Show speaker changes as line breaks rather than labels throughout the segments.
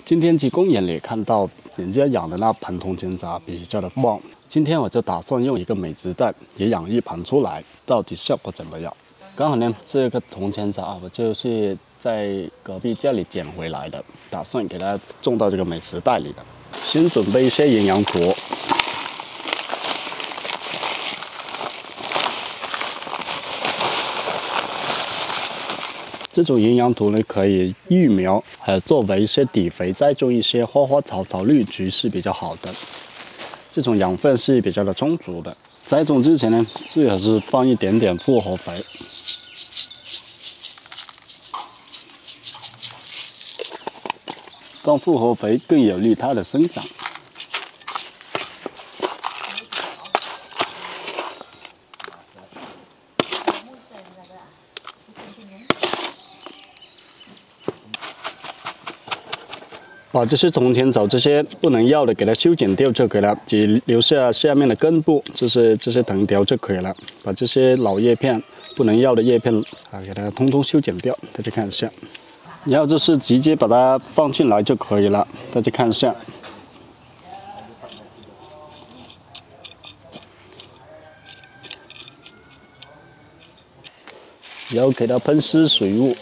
今天去公园里看到人家养的那盆铜钱杂比较的旺，今天我就打算用一个美姿袋也养一盆出来，到底效果怎么样？刚好呢，这个铜钱杂我就是在隔壁家里捡回来的，打算给它种到这个美食袋里的。先准备一些营养土。 这种营养土呢，可以育苗，还有作为一些底肥，再种一些花花草草、绿菊是比较好的。这种养分是比较的充足的。栽种之前呢，最好是放一点点复合肥。放复合肥更有利它的生长。 把这些铜钱草这些不能要的给它修剪掉就可以了，只留下下面的根部，就是这些藤条就可以了。把这些老叶片、不能要的叶片给它通通修剪掉。大家看一下，然后就是直接把它放进来就可以了。大家看一下，然后给它喷湿水雾。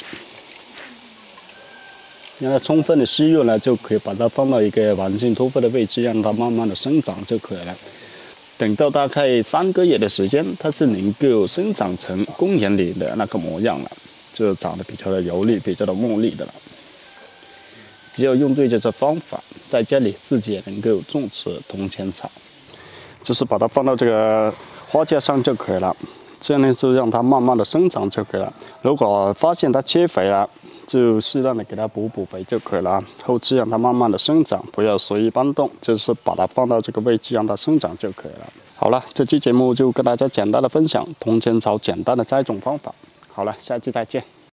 让它充分的吸入了，就可以把它放到一个环境托付的位置，让它慢慢的生长就可以了。等到大概3个月的时间，它是能够生长成公园里的那个模样了，就长得比较的油腻、比较的墨绿的了。只要用对这些方法，在家里自己也能够种植铜钱草，就是把它放到这个花架上就可以了。这样呢，就让它慢慢的生长就可以了。如果发现它缺肥了， 就适当的给它补肥就可以了，后期让它慢慢的生长，不要随意搬动，就是把它放到这个位置让它生长就可以了。好了，这期节目就跟大家简单的分享铜钱草简单的栽种方法。好了，下期再见。